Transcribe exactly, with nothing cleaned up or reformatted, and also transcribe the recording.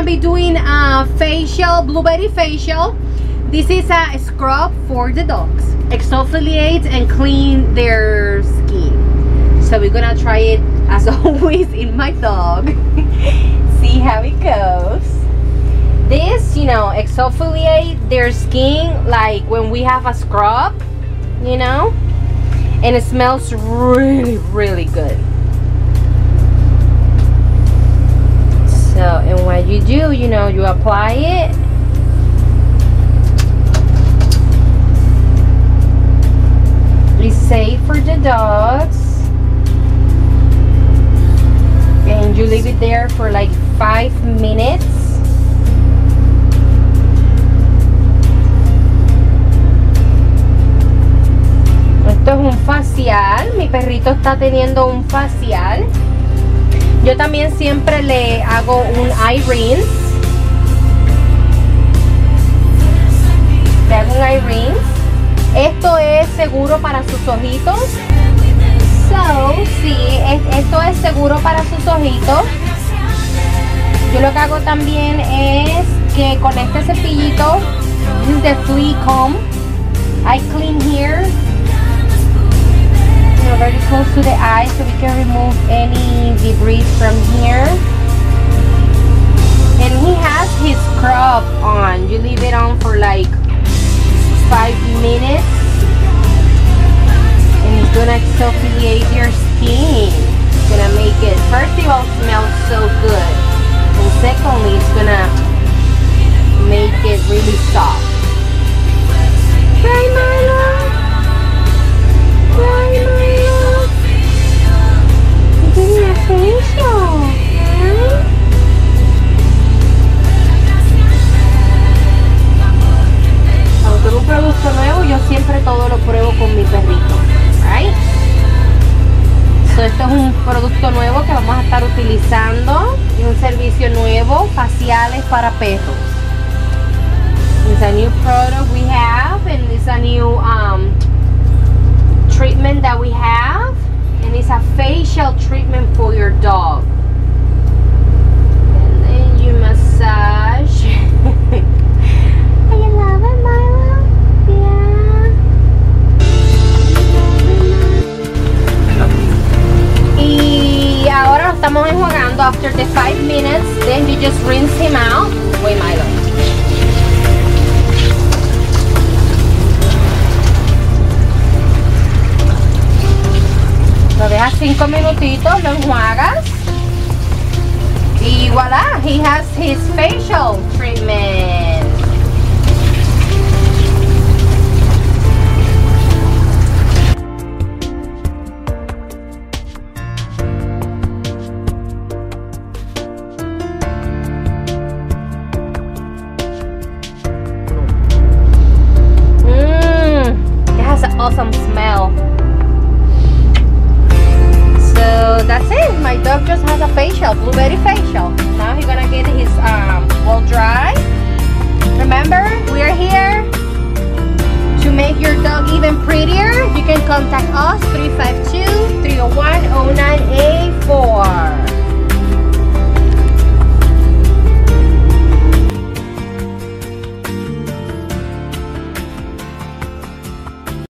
be doing a facial, blueberry facial. This is a scrub for the dogs. Exfoliate and clean their skin. So we're gonna try it as always in my dog. See how it goes. This, you know, exfoliate their skin like when we have a scrub, you know, and it smells really, really good. So, and what you do, you know, you apply it. It's safe for the dogs. And you leave it there for like five minutes. Esto es un facial. Mi perrito está teniendo un facial. Yo también siempre le hago un eye rinse. Le hago un eye rinse. Esto es seguro para sus ojitos. So, sí, es, esto es seguro para sus ojitos. Yo lo que hago también es que con este cepillito, this is the flea comb, I clean here, you know, very close to the eye, so we can remove any debris from here. And he has his scrub on. You leave it on for like five minutes. And it's gonna exfoliate your skin. It's gonna make it, first of all, smell so good. And secondly, it's gonna make it really soft. Right, Milo? Right, Milo? You're doing a facial, right? Aunque es un producto nuevo, yo siempre todo lo pruebo con mi perrito. Right? So, esto es un producto nuevo que vamos a estar utilizando y un servicio nuevo, faciales para perros. It's a new product we have, and it's a new um, treatment that we have, and it's a facial treatment for your dog. And then you massage. Do you love it, Milo? Yeah. Y ahora lo estamos enjuagando after the five minutes. Then you just rinse him out. Wait, Milo. Lo dejas cinco minutitos, lo enjuagas. Y voila, he has his facial treatment. Awesome smell. So that's it. My dog just has a facial, blueberry facial. Now he's gonna get his um well dry. Remember, we are here to make your dog even prettier. You can contact us three five two, three oh one, oh nine eight four.